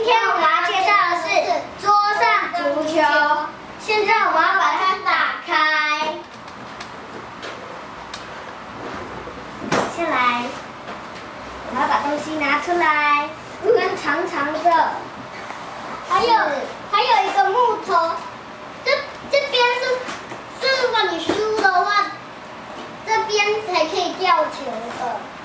天我们要介绍的是桌上足球。现在我们要把它打开。下来，我们要把东西拿出来，跟长长的，还有一个木头。这边是如果你输的话，这边才可以吊球的。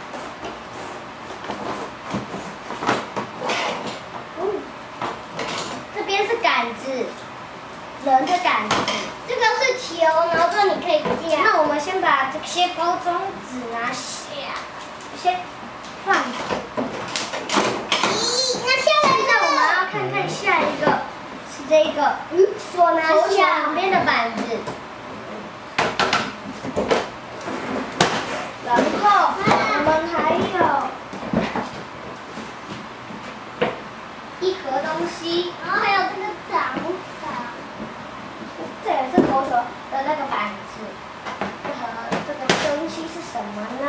这边是杆子，人的杆子。这个是球，然后这你可以吊。那我们先把这些包装纸拿下，先放。那下来呢？我们要看看下一个是这个，手拿下旁边的板子。然后我们还有一盒东西，然后还有这个掌法，这也是投球的那个板子。这个东西是什么呢？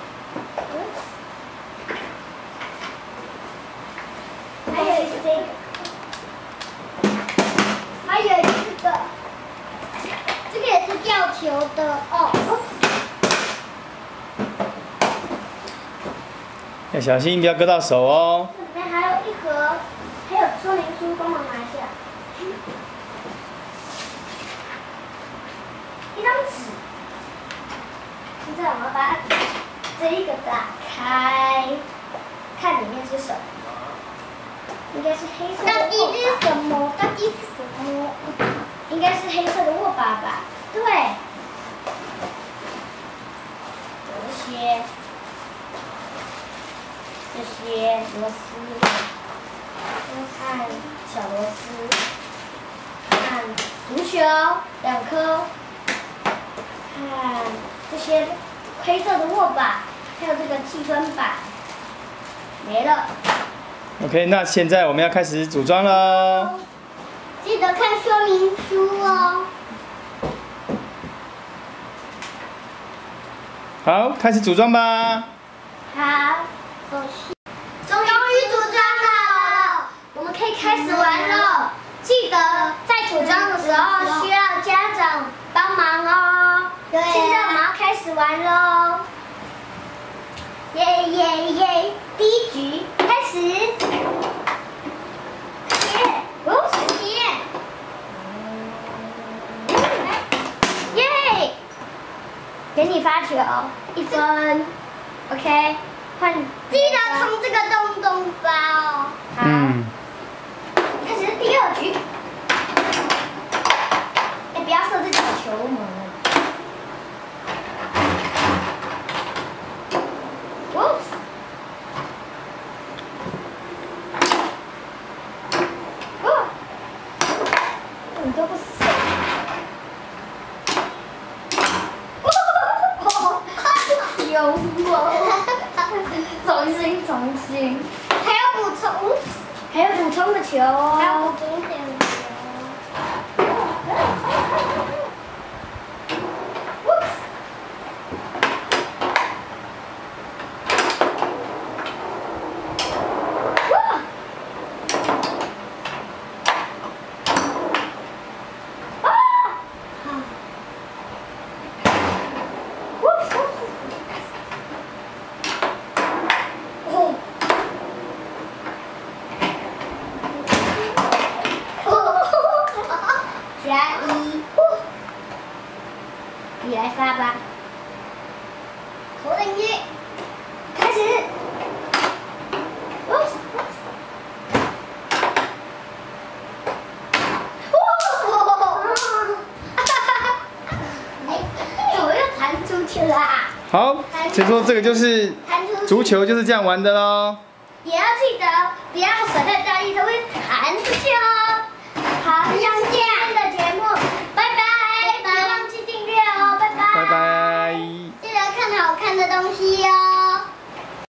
还有这个，还有这个也是吊球的哦。 要小心，不要割到手哦。 这里面还有一盒，还有说明书，帮忙拿一下。一张纸。现在我们要把这一个打开，看里面是什么。应该是黑色的握把。到底是什么？应该是黑色的握把吧？对。这些螺丝，看小螺丝，看足球2颗，看这些黑色的握把，还有这个计分板，没了。 OK， 那现在我们要开始组装了。 记得看说明书哦。 好，开始组装吧。 好。终于组装好了，我们可以开始玩了。记得在组装的时候需要家长帮忙哦。对。现在我们要开始玩喽！耶耶耶！第一局开始。耶！给你发球，1分。OK。记得从这个洞中发哦。好。开始第2局。不要设自己的球门。你都不死。有我。重新，还要补充的球哦。还要补充点球。加1，你来发吧。投进去，开始。怎么又弹出去了？ 好，所以说这个就是足球就是这样玩的咯。 也要记得不要甩太大力，它会弹